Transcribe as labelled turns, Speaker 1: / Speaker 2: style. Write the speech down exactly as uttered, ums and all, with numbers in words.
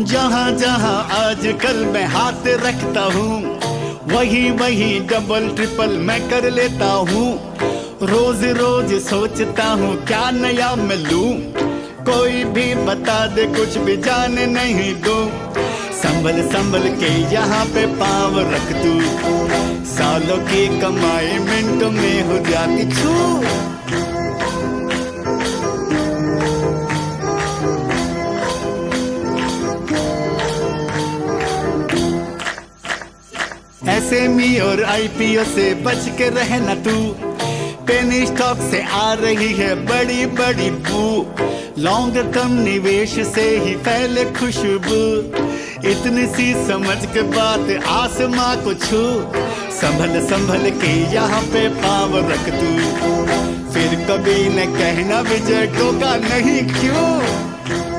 Speaker 1: जहाँ जहाँ आजकल मैं हाथ रखता हूँ, वही वही डबल ट्रिपल मैं कर लेता हूँ। रोज रोज सोचता हूँ क्या नया मैं लूं, कोई भी बता दे कुछ भी जाने नहीं दूं। संभल संभल के यहाँ पे पाँव रख दूं, सालों की कमाई मिनटों में हो जाती छू। एसएमई और आईपीओ से बच के रहना तू, पेनी स्टॉक से आ रही है बड़ी बड़ी बू। लॉन्ग टर्म निवेश से ही फैले खुशबू, इतनी सी समझ के बात आसमां को छू। संभल संभल के यहाँ पे पाँव रख तू, फिर कभी न कहना विजय टोका नहीं क्यों।